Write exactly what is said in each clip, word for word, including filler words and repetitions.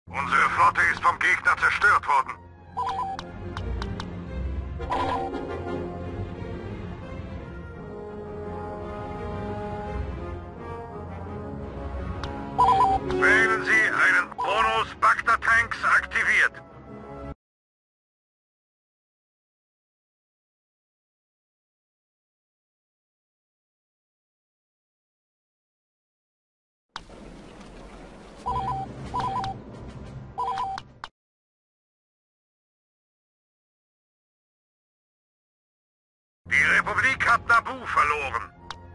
Unsere Flotte ist vom Gegner zerstört worden. Wählen Sie einen Bonus Bacta-Tanks aktiviert. Die Republik hat Naboo verloren.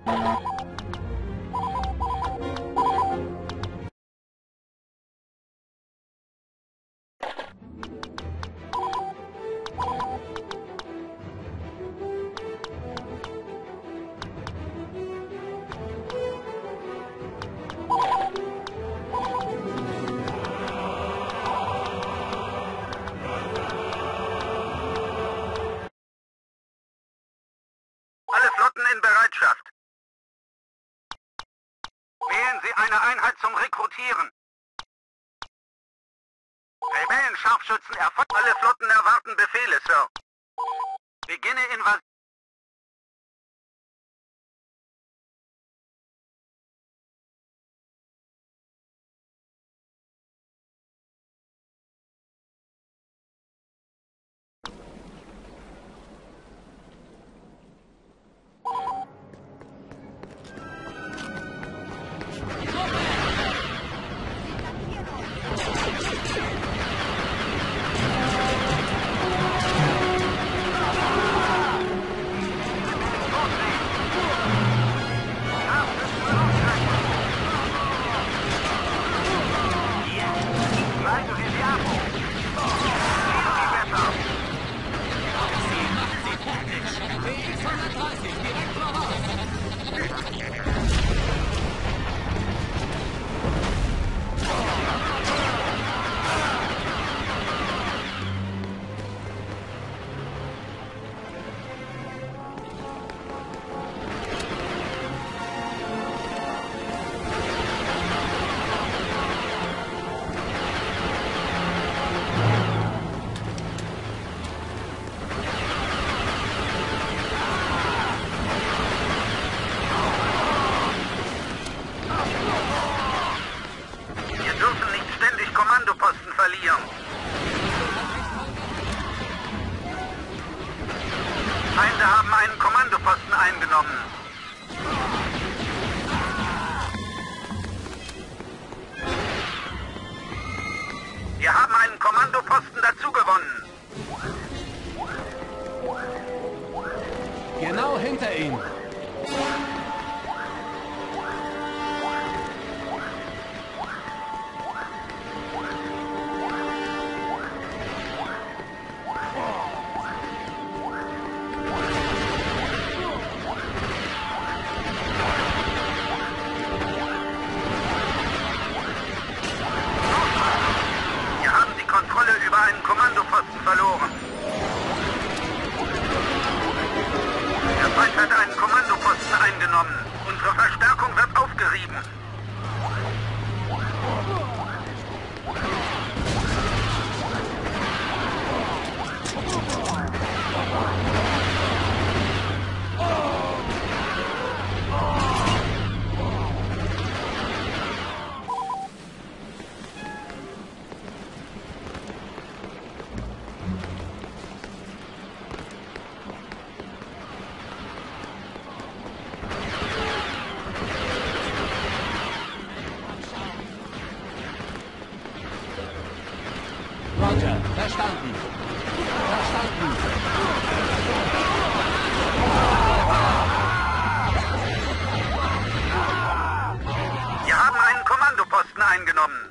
Alle Flotten in Bereitschaft. Wählen Sie eine Einheit zum Rekrutieren. Rebellen-Scharfschützen erfolgt. Alle Flotten erwarten Befehle, Sir. Beginne Invasion. Feinde haben einen Kommandoposten eingenommen. Wir haben einen Kommandoposten dazu gewonnen. Genau hinter ihm. Kommandoposten verloren. Der Feind hat einen Kommandoposten eingenommen. Unsere Verstärkung wird aufgerieben. Roger, verstanden. Verstanden. Wir haben einen Kommandoposten eingenommen.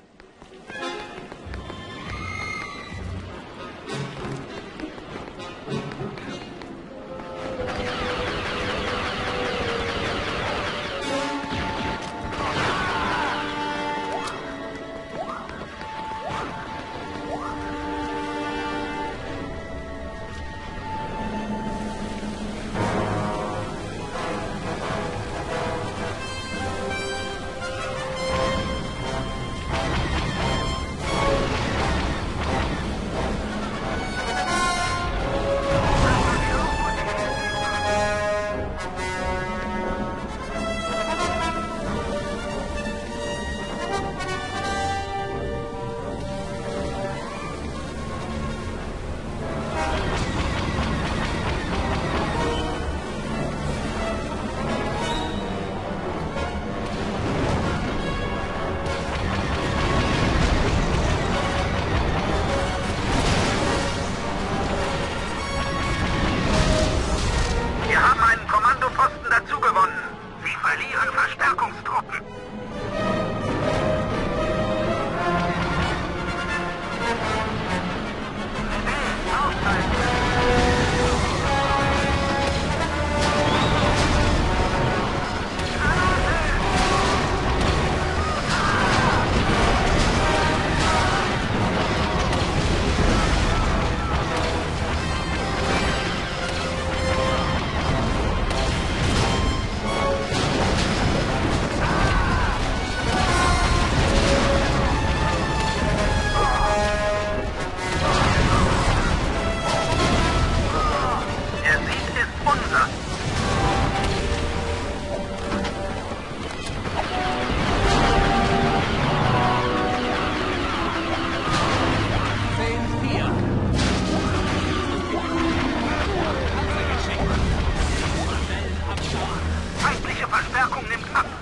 Verstärkung nimmt ab.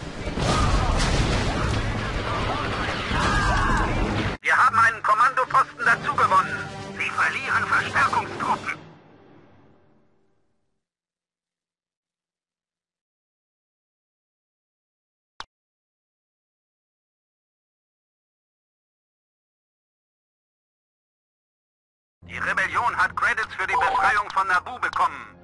Wir haben einen Kommandoposten dazu gewonnen. Sie verlieren Verstärkungstruppen. Die Rebellion hat Credits für die Befreiung von Naboo bekommen.